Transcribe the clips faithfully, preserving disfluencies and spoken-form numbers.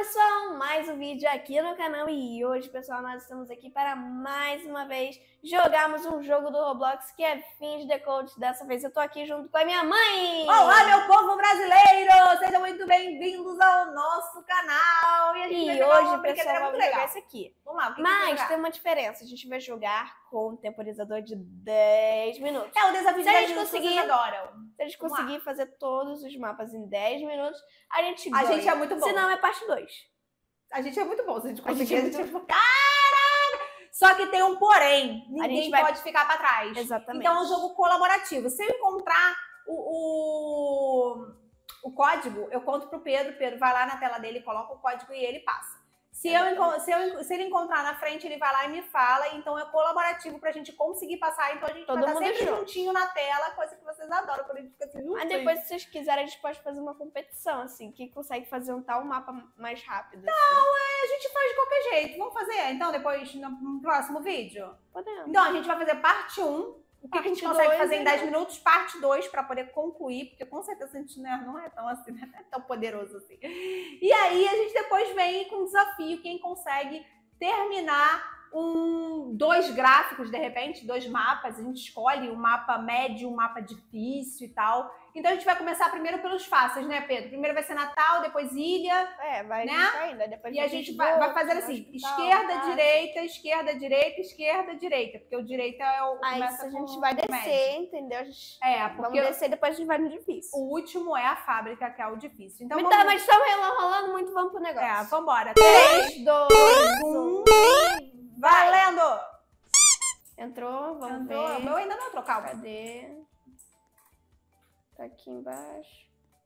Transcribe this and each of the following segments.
pessoal, mais um vídeo aqui no canal e hoje, pessoal, nós estamos aqui para mais uma vez jogarmos um jogo do Roblox que é Finge the Code. Dessa vez eu tô aqui junto com a minha mãe! Olá, meu povo brasileiro! Sejam muito bem-vindos ao nosso canal! E, a gente e vai hoje, um pessoal, vamos legal. jogar esse aqui. Vamos lá, o que Mas que tem uma diferença, a gente vai jogar com um temporizador de dez minutos. É o desafio Se de a dez gente minutos que conseguir- vocês adoram. Se a gente Vamos conseguir fazer todos os mapas em dez minutos, a gente A ganha. gente é muito bom. Se não, é parte dois. A gente é muito bom, se a gente A gente conseguir, é a muito gente... Caraca! Só que tem um porém, ninguém vai- pode ficar pra trás. Exatamente. Então é um jogo colaborativo. Se eu encontrar o, o, o código, eu conto pro Pedro, Pedro vai lá na tela dele, coloca o código e ele passa. Se, eu, enco- se, eu, se ele encontrar na frente, ele vai lá e me fala, então é colaborativo pra gente conseguir passar, então a gente Todo vai estar mundo sempre junto. juntinho na tela, coisa que vocês adoram, quando a gente fica assim junto. Mas depois, se vocês quiserem, a gente pode fazer uma competição, assim, quem consegue fazer um tal mapa mais rápido. Assim. A gente faz de qualquer jeito, vamos fazer, então, depois no, no próximo vídeo? Podemos. Então, a gente vai fazer parte um. O que, que a gente Parte consegue dois, fazer em dez né? minutos? Parte dois, para poder concluir, porque com certeza a gente né, não é tão assim, né? Não é tão poderoso assim. E aí a gente depois vem com o desafio, quem consegue terminar um, dois gráficos, de repente, dois mapas, a gente escolhe um mapa médio, um mapa difícil e tal. Então a gente vai começar primeiro pelos fáceis, né, Pedro? Primeiro vai ser Natal, depois ilha, É, vai né? ainda. Depois e a gente vai, vai fazer assim, esquerda, direita, esquerda, direita, esquerda, direita, porque o direita é o Aí começa a gente com vai o descer, médio. entendeu? A gente... É, Vamos porque descer e depois a gente vai no difícil. o último é a fábrica, que é o difícil. Então, Então, vamos... mas estamos enrolando muito, vamos pro negócio. É, vambora. três, dois, um, Valendo! Entrou, vamos Entrou. O ver. meu ainda não entrou, calma. Cadê? Tá aqui embaixo.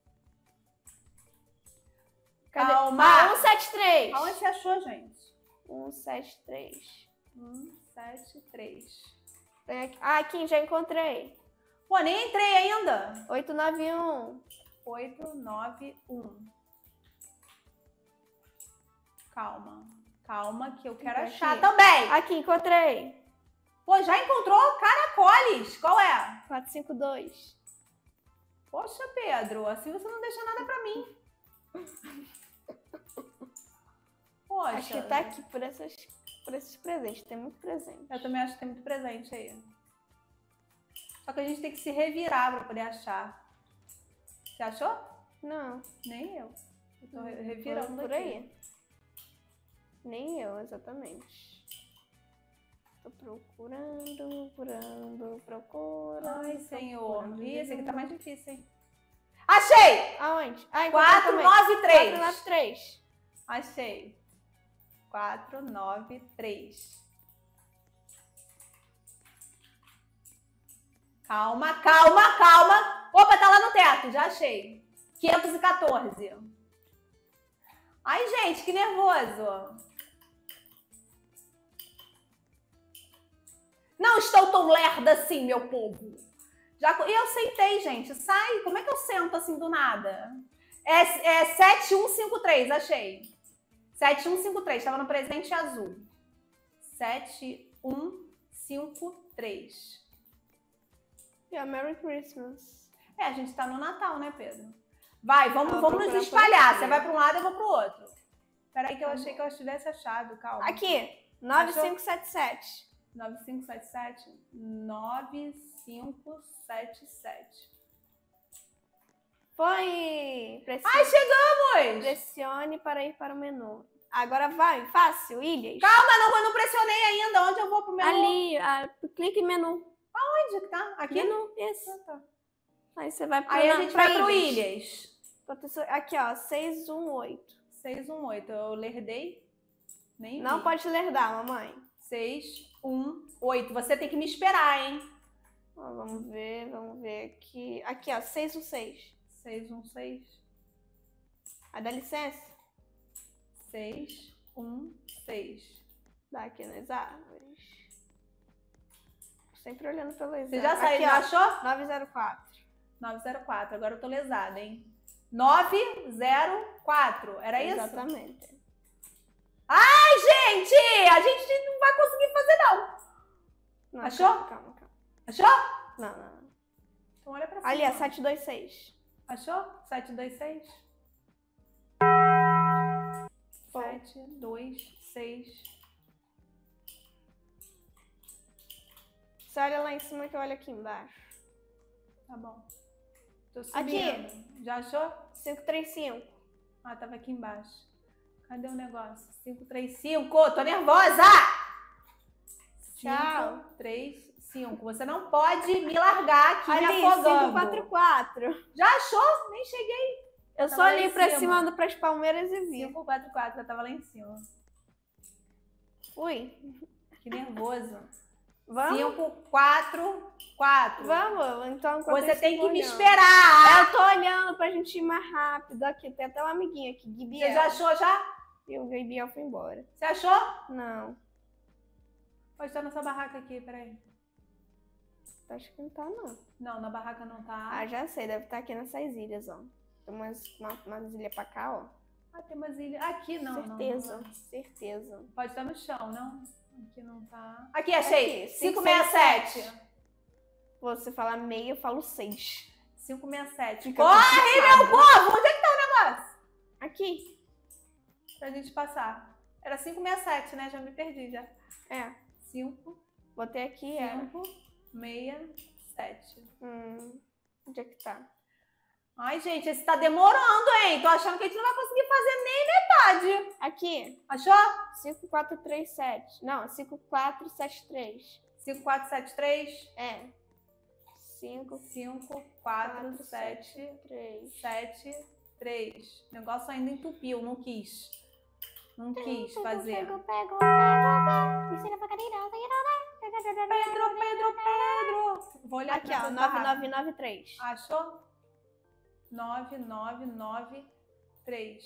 Cadê? Calma. Ah, cento e setenta e três. Aonde você achou, gente? cento e setenta e três. um, sete, três. Tem aqui. Ah, aqui, já encontrei. Pô, nem entrei ainda. oito nove um. oito, nove, um. Calma. Calma, que eu quero Aqui. achar também. Aqui, encontrei. Pô, já encontrou? Caracoles. Qual é? quatrocentos e cinquenta e dois. Poxa, Pedro, assim você não deixa nada pra mim. Poxa. Acho que tá aqui por, essas, por esses presentes. Tem muito presente. Eu também acho que tem muito presente aí. Só que a gente tem que se revirar pra poder achar. Você achou? Não. Nem eu. Eu tô re- revirando por aqui. aí. Nem eu, exatamente. Tô procurando, procurando, procurando. Ai, senhor. procurando. Ih, esse aqui tá mais difícil, hein? Achei! Aonde? Ah, encontrei quatro, também. nove, três. quatro nove três. Achei. quatro, nove, três. Calma, calma, calma. Opa, tá lá no teto, já achei. quinhentos e quatorze. Ai, gente, que nervoso. Não estou tão lerda assim, meu povo. Já, e eu sentei, gente. Sai. Como é que eu sento assim do nada? É, é sete um cinco três, achei. sete um cinco três, estava no presente azul. sete um cinco três. Yeah, Merry Christmas. É, a gente tá no Natal, né, Pedro? Vai, vamos, Eu vou vamos nos procurar por espalhar. aqui. Você vai para um lado, eu vou pro outro. Peraí que eu achei que eu tivesse achado, calma. Aqui, nove cinco sete sete. nove cinco sete sete. nove cinco sete sete. Foi! Pressione, Ai, chegamos! pressione para ir para o menu. Agora vai, fácil, ilhas. Calma, não, eu não pressionei ainda. Onde eu vou pro menu? Ali, ah, clique em menu. Onde que tá? Aqui? Menu, esse. Ah, tá. Aí você vai pro Aí a na- gente pra vai pro Ilhas. Aqui, ó, seis um oito. seis um oito. Eu lerdei? Nem Não vi. pode lerdar, mamãe. seis um oito. Você tem que me esperar, hein? Ó, vamos ver, vamos ver aqui. Aqui, ó, seis um seis. seis um seis. Ah, dá licença? seis um seis. Dá aqui nas árvores. Sempre olhando pelas Você já árvores. saiu, Aqui, já ó, achou? nove zero quatro. nove zero quatro. Agora eu tô lesada, hein? nove zero quatro. Era isso? Exatamente. Ai, gente! A gente não vai conseguir fazer, não. Não, Achou? Calma, calma, calma. Achou? Não, não, não. Então olha pra cima. Ali, é sete dois seis. Achou? sete dois seis? sete, dois, seis. Você olha lá em cima que eu olho aqui embaixo. Tá bom. Tô subindo. Aqui. Já achou? cinco, três, cinco. Ah, tava aqui embaixo. Cadê o negócio? cinco, três, cinco. Tô nervosa! Tchau. cinco, três, cinco. Você não pode me largar aqui ali, me afogando. cinco, quatro, quatro. Já achou? Nem cheguei. Eu só olhei pra cima, ando pras palmeiras e vi. cinco, quatro, quatro. Eu tava lá em cima. Ui. Que nervoso. Vamos? cinco, quatro, quatro. Vamos, então. Você tem que me esperar. Eu tô olhando pra gente ir mais rápido. Aqui, tem até um amiguinho aqui, Gibiel. Você já achou já? E o Gibiel foi embora. Você achou? Não. Pode estar nessa barraca aqui, peraí. Acho que não tá, não. Não, na barraca não tá. Ah, já sei, deve estar aqui nessas ilhas, ó. Tem umas, uma, umas ilhas pra cá, ó. Ah, tem umas ilhas. Aqui não, certeza, não. Certeza, certeza. Pode estar no chão, não? Aqui não tá. Aqui, achei. cinco, seis, sete. Você fala meio, eu falo seis. cinco, seis, sete. Fica Corre, complicado. meu povo! Onde é que tá o negócio? Aqui. Pra gente passar. Era cinco, seis, sete, né? Já me perdi, já. É. cinco. Botei aqui, é. cinco, seis, sete. Hum. Onde é que tá? Ai, gente, esse tá demorando, hein? Tô achando que a gente não vai conseguir fazer nem metade. Aqui. Achou? cinco, quatro, três, sete. Não, cinco, quatro, sete, três. cinco, quatro, sete, três? É. cinco, cinco, quatro, sete, três. sete, três. O negócio ainda entupiu, não quis. Não quis fazer. Pego, pego, pego, pego. Ensina pra cadeira, Pedro, Pedro, Pedro. Vou olhar aqui, ó. nove nove nove três. Achou? nove nove nove três.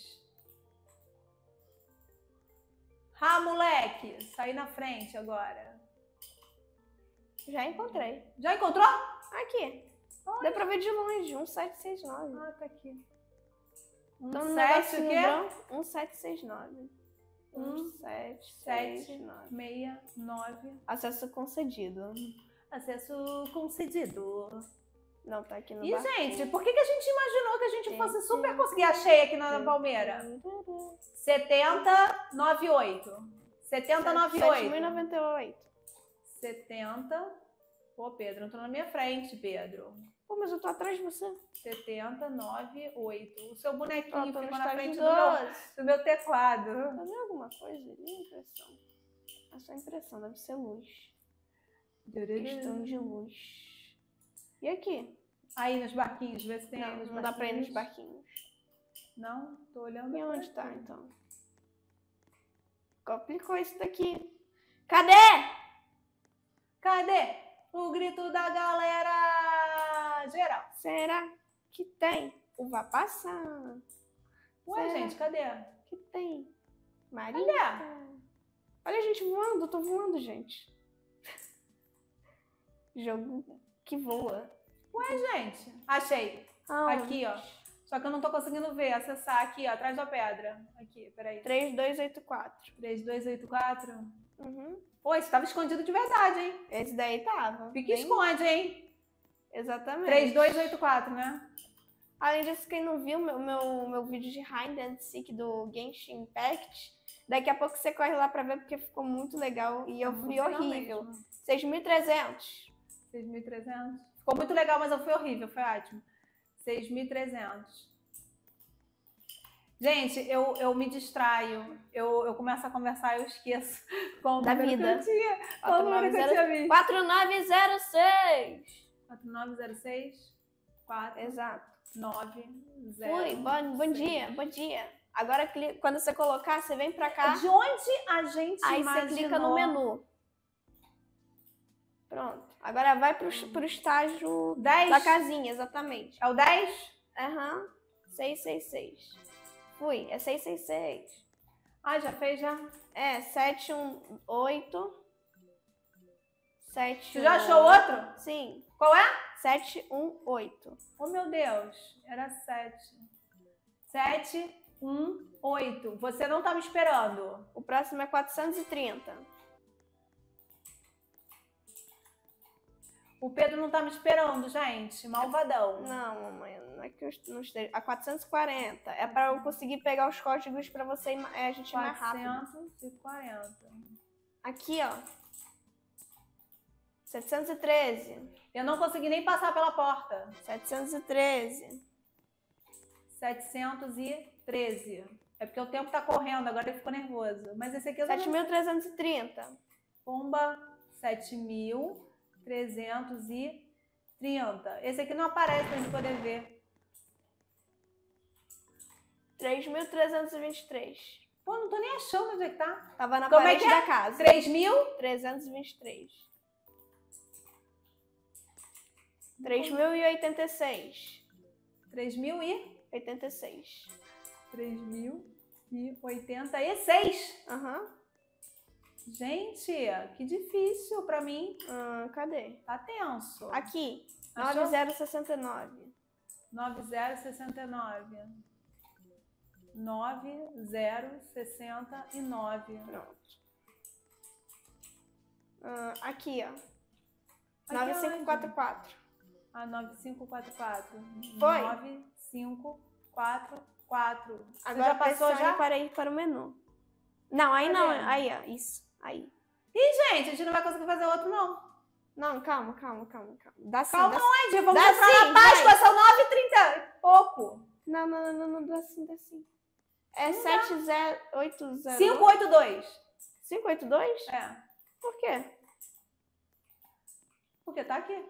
Ah, moleque. Saí na frente agora. Já encontrei. Já encontrou? Aqui. Onde? Deu pra ver de longe. um sete seis nove. Ah, tá aqui. Um Então, no sete, o quê? um sete seis nove. um sete seis nove. seis nove. Acesso concedido. Acesso concedido. Não, tá aqui no E, barquinho. gente, por que, que a gente imaginou que a gente fosse super conseguir? Achei aqui na Palmeira. setenta, noventa e oito. setenta, noventa e oito. sete mil e noventa e oito. setenta. Pô, Pedro, não tô na minha frente, Pedro. Pô, mas eu tô atrás de você. setenta, noventa e oito. O seu bonequinho Ó, tô ficou no na frente do estágio meu, do meu teclado. Tá vendo alguma coisa ali? Impressão. É só impressão, deve ser luz. Questão de luz. E aqui? Aí nos barquinhos, vê se tem aí Não, nos não dá pra ir nos barquinhos. barquinhos. Não? Tô olhando. E pra onde tá, aqui. então? Complicou isso daqui. Cadê? Cadê o grito da galera geral? Será que tem? O vai passar. Ué, Será gente, cadê? que tem? Maria. Cadê? Olha a gente voando, eu tô voando, gente. Jogo que voa. Ué, gente. Achei. Aonde? Aqui, ó. Só que eu não tô conseguindo ver, acessar aqui, ó, atrás da pedra. Aqui, peraí. três dois oito quatro. três dois oito quatro. Uhum. Pô, esse tava escondido de verdade, hein? Esse daí tava. Fica bem- esconde, hein? Exatamente. três dois oito quatro, né? Além disso, quem não viu meu, meu, meu vídeo de Hide and Seek do Genshin Impact, daqui a pouco você corre lá pra ver, porque ficou muito legal e eu Muito fui legal horrível. mesmo. seis mil e trezentos. seis mil e trezentos. Ficou muito legal, mas eu fui horrível, foi ótimo. seis mil e trezentos. Gente, eu, eu me distraio. Eu, eu começo a conversar e eu esqueço qual o Da número vida. que eu tinha. Qual o número que eu tinha visto. quatro nove zero seis. quatro nove zero seis quatro Exato. nove zero. Fui, bom, bom dia, bom dia. Agora, cli- quando você colocar, você vem pra cá, De onde a gente aí imaginou? você clica no menu. Pronto. Agora vai pro, pro estágio dez? da casinha, exatamente. É o dez? Aham. seis seis seis. Fui, é seis seis seis. Ah, já fez, já? É, sete um oito. sete Você já achou outro? Sim, Qual é? sete um oito. Oh, meu Deus. Era sete. sete um oito. Você não tá me esperando. O próximo é quatrocentos e trinta. O Pedro não tá me esperando, gente. Malvadão. Não, mamãe, não é que eu não esteja. A quatrocentos e quarenta. É pra eu conseguir pegar os códigos pra você e é, a gente ir mais rápido. quatrocentos e quarenta. Aqui, ó. setecentos e treze. Eu não consegui nem passar pela porta. setecentos e treze. setecentos e treze. É porque o tempo tá correndo, agora ele ficou nervoso. Mas esse aqui eu sete mil trezentos e trinta. Pomba, sete mil trezentos e trinta. Esse aqui não aparece pra gente poder ver. três mil trezentos e vinte e três. Pô, não tô nem achando onde é que tá. Tava na Como parede é que é? da casa. três mil trezentos e vinte e três. três mil e oitenta e seis. três mil e oitenta e seis. três mil e oitenta e seis. Aham. Uhum. Gente, que difícil pra mim. Hum, cadê? Tá tenso. Aqui, Achou? nove zero sessenta e nove. nove zero sessenta e nove. nove zero sessenta e nove. Pronto. Hum, aqui, ó. Aqui nove cinco quatro quatro. Ah, nove cinco quatro quatro. Foi? nove cinco quatro quatro. Você Agora já passou já? para ir para o menu. Não, aí Cadê? não. Aí, ó. Isso. Aí. Ih, gente, a gente não vai conseguir fazer outro, não. Não, calma, calma, calma, calma. Dá sim, Calma dá onde? Vamos Dá entrar sim, na Páscoa, vai. são nove e trinta e pouco. Não, não, não, não, não, dá sim, dá sim. É sete zero oito zero. cinco oito dois. cinco oito dois? É. Por quê? Porque tá aqui.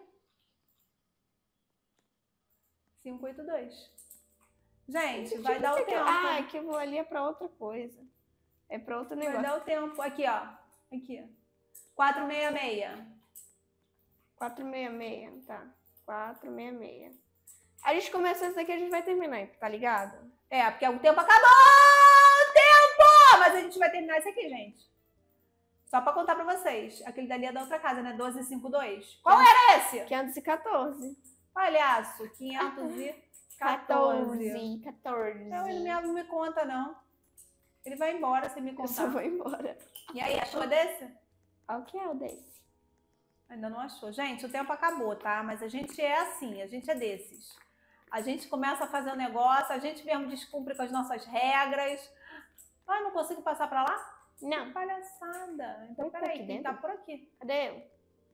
cinco oito dois. Gente, vai dar o tempo. Ah, aquilo ali é pra outra coisa. É pra outro negócio. Vai dar o tempo. Aqui, ó. Aqui. quatro seis seis. quatro seis seis, tá. quatro seis seis. A gente começou isso daqui, a gente vai terminar, tá ligado? É, porque o tempo acabou! O tempo! Mas a gente vai terminar isso aqui, gente. Só pra contar pra vocês. Aquele dali é da outra casa, né? doze cinco dois. Qual era esse? quinhentos e quatorze. Palhaço. quinhentos e quatorze. quatorze. Não, ele não me conta, não. Ele vai embora sem me contar. Eu só vou embora. E aí, achou desse? Qual que é o desse? Ainda não achou. Gente, o tempo acabou, tá? Mas a gente é assim, a gente é desses. A gente começa a fazer um negócio, a gente mesmo descumpre com as nossas regras. Ai, não consigo passar pra lá? Não. Que palhaçada. Então, Eu tô peraí, aqui quem dentro? tá por aqui? Cadê eu?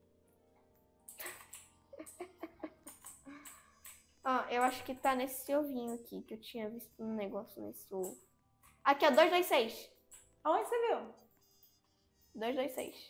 Ó, eu acho que tá nesse ovinho aqui, que eu tinha visto um negócio nesse ovo. Aqui, ó, dois dois seis. Aonde você viu? dois dois seis.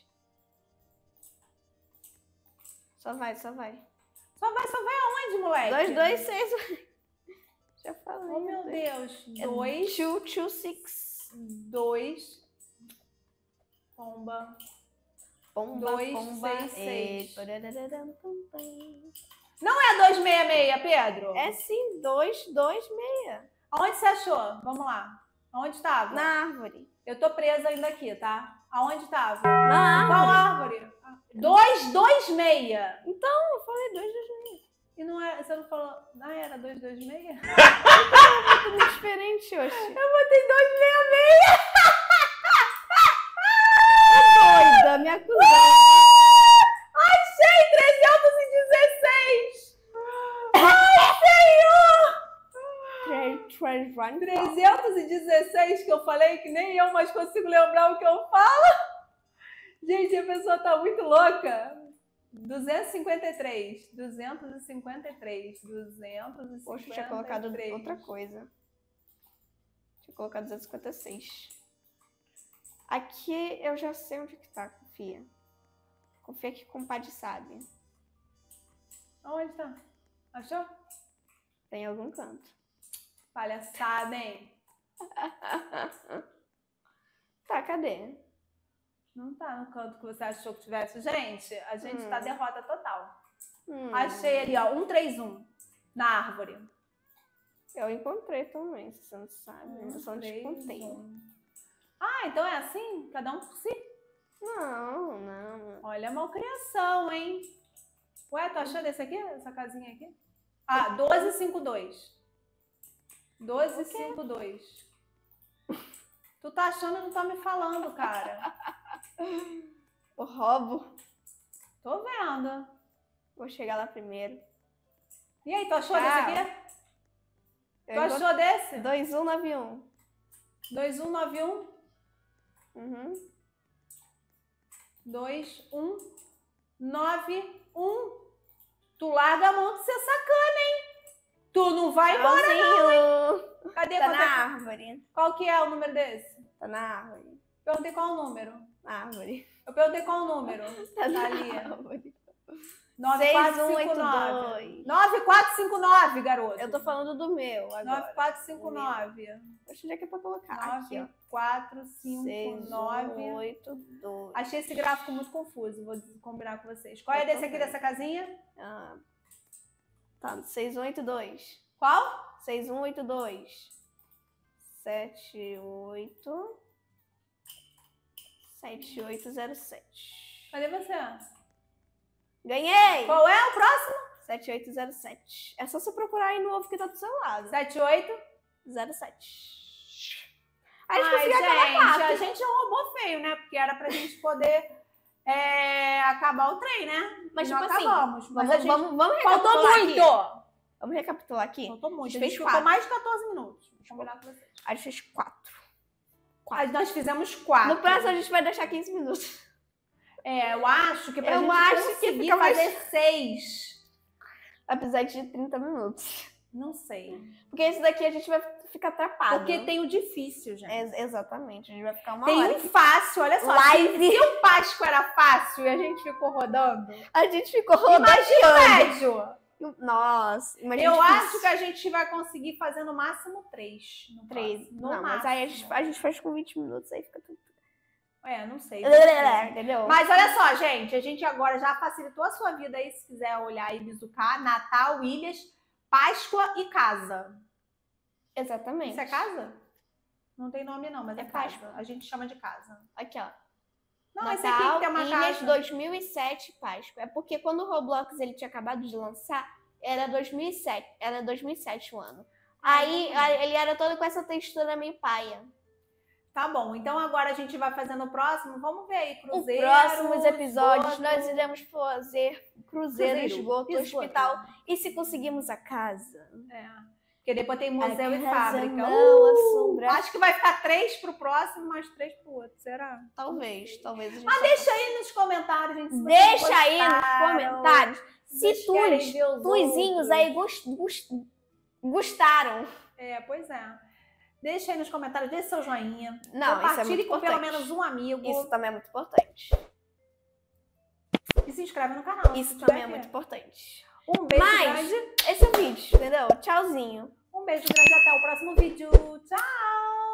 Só vai, só vai. Só vai, só vai aonde, moleque? dois dois seis. Já falei. Oh, meu Deus. É Dois. dois dois seis. Dois. Pomba. Pomba, Dois, pomba. seis, seis. É, parararam, pam, pam. Não é dois seis seis, Pedro? É sim, dois dois seis. Aonde você achou? Vamos lá. Aonde estava? Na árvore. Eu tô presa ainda aqui, tá? Aonde estava? Na Qual árvore. árvore? dois dois seis. Então, eu falei dois dois seis. E não é, você não falou... Ah, era dois dois seis? É tudo diferente, Oxi. Eu botei dois seis seis. Doida, me acusando. Achei trezentos e dezesseis! Ai, Senhor! trezentos e dezesseis que eu falei, que nem eu mais consigo lembrar o que eu falo. Gente, a pessoa tá muito louca. duzentos e cinquenta e três. duzentos e cinquenta e três. duzentos e cinquenta e três. Poxa, eu tinha colocado outra coisa. Tinha colocado duzentos e cinquenta e seis. Aqui eu já sei onde que tá, confia. Confia que o compadre sabe. Onde tá? Achou? Tem em algum canto. Palhaçada, hein? Tá, cadê? Não tá no canto que você achou que tivesse. Gente, a gente Hum. tá derrota total. Hum, Achei ali, ó, um três um na árvore. Eu encontrei também, se você não sabe. Eu só não te três, contei. um. Ah, então é assim? Cada um por si? Não, não. Olha a malcriação, hein? Ué, tu achou desse aqui? Essa casinha aqui? Ah, doze cinco dois. doze cinco dois. Tu tá achando e não tá me falando, cara. O roubo. Tô vendo. Vou chegar lá primeiro. E aí, tu achou Tchau. desse aqui? Tu Eu achou desse? dois um nove um. dois um nove um? Uhum. dois um nove um. Tu larga a mão de ser sacana, hein? Tu não vai embora, Tchauzinho. Cadê? Tá quanto na é- árvore. Qual que é o número desse? Tá na árvore. Perguntei qual o número. Na árvore. Eu perguntei qual o número. Tá na ali. árvore. nove seis quatro um cinco oito nove. dois. nove quatro cinco nove, garoto. Eu tô falando do meu agora. nove quatro cinco nove. Deixa eu ver aqui pra colocar. Aqui, ó. nove quatro cinco seis nove. um oito dois. Achei esse gráfico muito confuso, vou combinar com vocês. Qual é Eu desse aqui, também. dessa casinha? Ah, tá, seis um oito dois. Qual? seis um oito dois. sete oito. sete oito zero sete. Cadê você? Ganhei! Qual é o próximo? sete oito zero sete. É só você procurar aí no ovo que tá do seu lado. sete oito. zero sete. Aí a gente Ai, conseguiu acabar gente, quatro. a gente é um robô feio, né? Porque era pra gente poder é, acabar o trem, né? Mas, E não tipo assim, acabamos. Mas Vamos, a gente... vamos, vamos Faltou recapitular muito! aqui. Vamos recapitular aqui. Faltou muito. A A gente gente fez ficou quatro. mais de quatorze minutos. Deixa eu combinar com vocês. A gente fez quatro. Quatro. Nós fizemos quatro. No próximo a gente vai deixar quinze minutos. É, eu acho que pra Eu gente acho que conseguir fica mais- fazer seis. Episódio de trinta minutos. Não sei. Porque esse daqui a gente vai ficar atrapado. Porque tem o difícil, gente. É, exatamente. A gente vai ficar uma Tem hora um aqui. fácil, olha só. Live. Se o Páscoa era fácil e a gente ficou rodando, A gente ficou rodando. imagina o médio. Nossa, imagina. Eu acho que a gente vai conseguir fazer no máximo três. No Três. próximo. No Não, mas máximo. aí a gente, a gente faz com vinte minutos, aí fica tudo. É, não sei. Entendeu? Mas olha só, gente, a gente agora já facilitou a sua vida aí, se quiser olhar e bisucar, Natal, Ilhas, Páscoa e casa. Exatamente. Isso é casa? Não tem nome não, mas é, É casa. Páscoa. A gente chama de casa. Aqui, ó. Não, esse aqui que tem uma Ilhas casa. dois mil e sete Páscoa. É porque quando o Roblox ele tinha acabado de lançar, era dois mil e sete. Era dois mil e sete o ano. Aí Ah, a- ele era todo com essa textura meio paia. Tá bom, então agora a gente vai fazendo o próximo. Vamos ver aí, Os cruzeiro. próximos episódios esgoto. nós iremos fazer cruzeiro, Cruzeiro, esgoto, esgoto. hospital. E se conseguimos a casa? É. Porque depois tem museu A e casa fábrica. não Uh, assombra- acho que vai ficar três pro próximo, mais três pro outro. Será? Talvez, talvez. A gente Mas só- deixa aí nos comentários, gente. se vocês Deixa aí nos gostaram. comentários se Vocês querem tus, ver os tuizinhos outros. aí gos- gos- gostaram. É, pois é. Deixa aí nos comentários, deixa seu joinha. Não, isso é Compartilhe muito com pelo importante. menos um amigo. Isso também é muito importante. E se inscreve no canal. Isso se também é tiver muito que. importante. Um beijo Mas- grande. Esse é o vídeo, entendeu? Tchauzinho. Um beijo grande. Até o próximo vídeo. Tchau!